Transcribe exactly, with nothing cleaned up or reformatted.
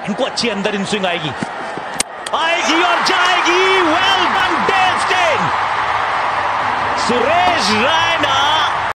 इनको अच्छी अंदर इन स्विंग आएगी आएगी और जाएगी। Well done Dale Steyn. Suresh Raina